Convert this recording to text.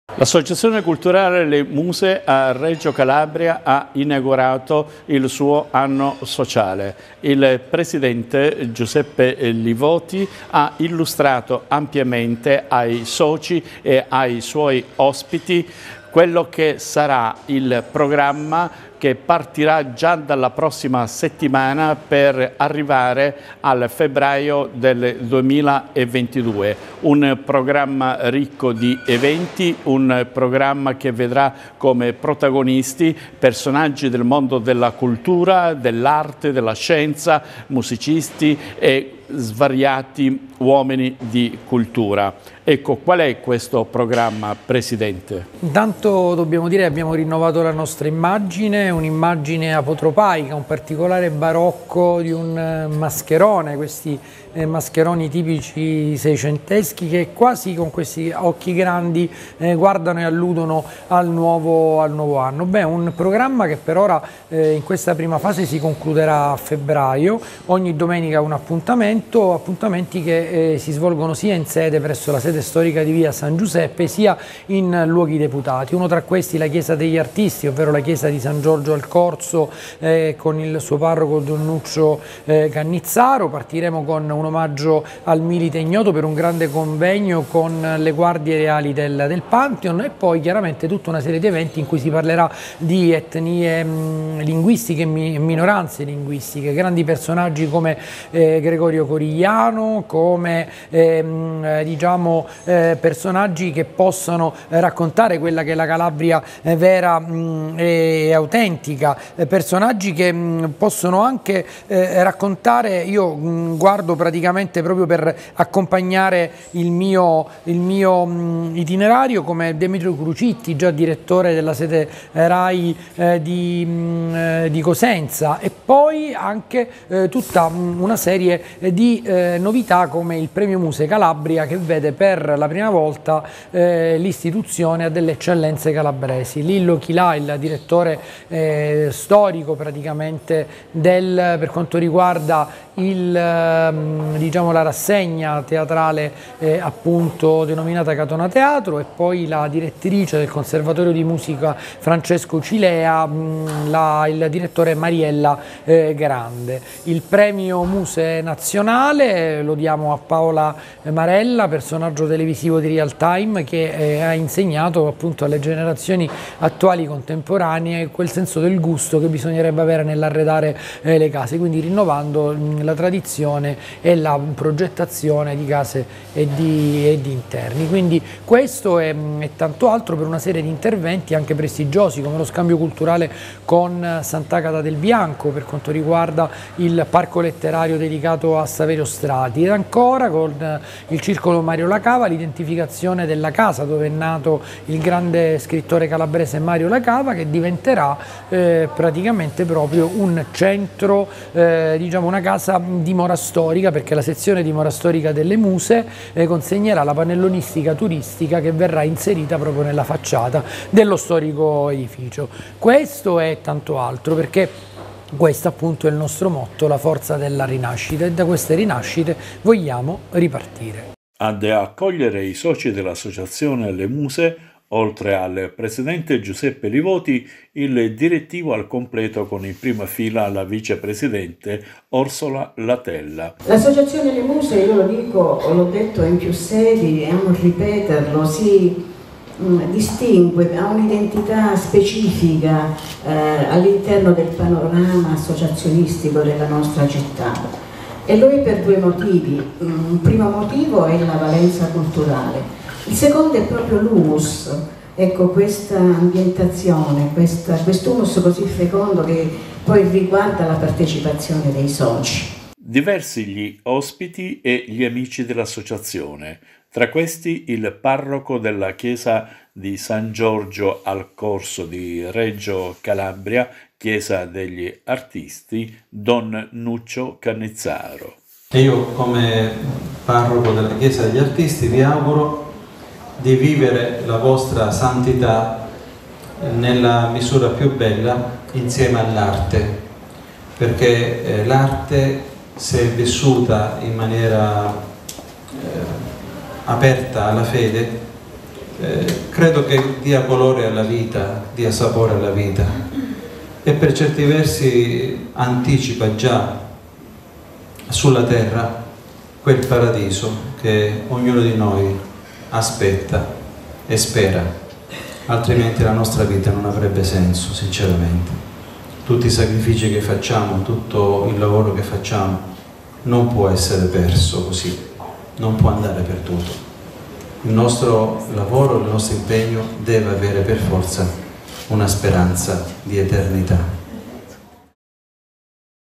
L'Associazione Culturale Le Muse a Reggio Calabria ha inaugurato il suo anno sociale. Il presidente Giuseppe Livoti ha illustrato ampiamente ai soci e ai suoi ospiti quello che sarà il programma che partirà già dalla prossima settimana per arrivare al febbraio del 2022. Un programma ricco di eventi, un programma che vedrà come protagonisti personaggi del mondo della cultura, dell'arte, della scienza, musicisti e svariati uomini di cultura. Ecco, qual è questo programma, Presidente? Intanto dobbiamo dire che abbiamo rinnovato la nostra immagine, un'immagine apotropaica, un particolare barocco di un mascherone, questi mascheroni tipici seicenteschi che quasi con questi occhi grandi guardano e alludono al nuovo anno. Beh, un programma che per ora in questa prima fase si concluderà a febbraio, ogni domenica un appuntamenti che si svolgono sia in sede presso la sede storica di via San Giuseppe sia in luoghi deputati. Uno tra questi la Chiesa degli Artisti, ovvero la Chiesa di San Giorgio al Corso con il suo parroco Don Nuccio Cannizzaro. Partiremo con un omaggio al milite ignoto per un grande convegno con le guardie reali del Pantheon e poi chiaramente tutta una serie di eventi in cui si parlerà di etnie linguistiche e minoranze linguistiche, grandi personaggi come Gregorio Corigliano, come diciamo personaggi che possono raccontare quella che è la Calabria vera e autentica, personaggi che possono anche raccontare, io guardo praticamente proprio per accompagnare il mio itinerario, come Demetrio Crucitti, già direttore della sede RAI di Cosenza, e poi anche tutta una serie di novità come il Premio Muse Calabria, che vede per la prima volta l'istituzione a delle eccellenze calabresi. Lillo Chilà, il direttore storico praticamente per quanto riguarda diciamo, la rassegna teatrale appunto denominata Catona Teatro, e poi la direttrice del Conservatorio di Musica Francesco Cilea, il direttore Mariella Grande. Il premio Muse nazionale lo diamo a Paola Marella, personaggio televisivo di Real Time, che ha insegnato appunto alle generazioni attuali contemporanee quel senso del gusto che bisognerebbe avere nell'arredare le case, quindi rinnovando la tradizione e la progettazione di case e di interni. Quindi questo e tanto altro per una serie di interventi anche prestigiosi, come lo scambio culturale con Sant'Agata del Bianco per quanto riguarda il parco letterario dedicato a Saverio Strati, ed ancora con il circolo Mario Lacava, l'identificazione della casa dove è nato il grande scrittore calabrese Mario Lacava, che diventerà praticamente proprio un centro, diciamo una casa dimora storica, perché la sezione dimora storica delle Muse consegnerà la pannellonistica turistica che verrà inserita proprio nella facciata dello storico edificio. Questo è tanto altro, perché questo appunto è il nostro motto, la forza della rinascita, e da queste rinascite vogliamo ripartire. Ad accogliere i soci dell'Associazione Le Muse, oltre al presidente Giuseppe Livoti, il direttivo al completo con in prima fila la vicepresidente Orsola Latella. L'Associazione Le Muse, io lo dico, l'ho detto in più sedi e amo ripeterlo, si distingue, ha un'identità specifica all'interno del panorama associazionistico della nostra città, e lo è per due motivi. Un primo motivo è la valenza culturale, il secondo è proprio l'humus, ecco, questa ambientazione, quest'humus così fecondo che poi riguarda la partecipazione dei soci. Diversi gli ospiti e gli amici dell'associazione, tra questi il parroco della chiesa di San Giorgio al Corso di Reggio Calabria, Chiesa degli Artisti, Don Nuccio Cannizzaro. E io, come parroco della Chiesa degli Artisti, vi auguro di vivere la vostra santità nella misura più bella insieme all'arte, perché l'arte, se vissuta in maniera aperta alla fede, credo che dia colore alla vita, dia sapore alla vita e per certi versi anticipa già sulla terra quel paradiso che ognuno di noi aspetta e spera, altrimenti la nostra vita non avrebbe senso, sinceramente. Tutti i sacrifici che facciamo, tutto il lavoro che facciamo non può essere perso così, non può andare perduto. Il nostro lavoro, il nostro impegno deve avere per forza una speranza di eternità.